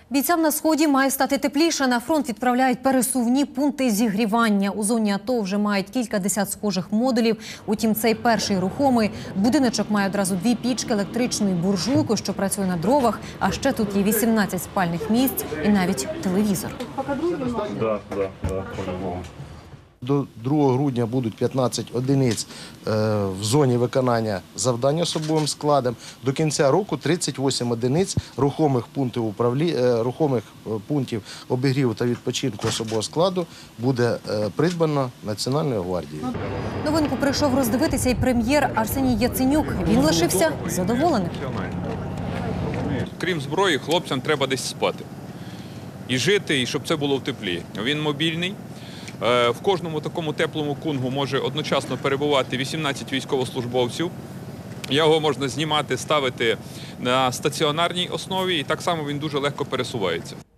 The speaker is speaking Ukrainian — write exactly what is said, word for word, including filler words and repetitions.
Бійцям на Сході має стати тепліше. На фронт відправляють пересувні пункти зігрівання. У зоні АТО вже мають кілька десят схожих модулів. Утім, цей перший рухомий. Будиночок має одразу дві пічки, електричну і буржуйку, що працює на дровах. А ще тут є вісімнадцять спальних місць і навіть телевізор. Да, да, да, по-любому. До другого грудня будуть п'ятнадцять одиниць в зоні виконання завдань особовим складом. До кінця року тридцять вісім одиниць рухомих пунктів управління, рухомих пунктів обігріву та відпочинку особового складу буде придбано Національною гвардією. Новинку прийшов роздивитися і прем'єр Арсеній Яценюк. Він лишився задоволеним. Крім зброї, хлопцям треба десь спати. І жити, і щоб це було в теплі. Він мобільний. В кожному такому теплому кунгу може одночасно перебувати вісімнадцять військовослужбовців. Його можна знімати, ставити на стаціонарній основі, і так само він дуже легко пересувається.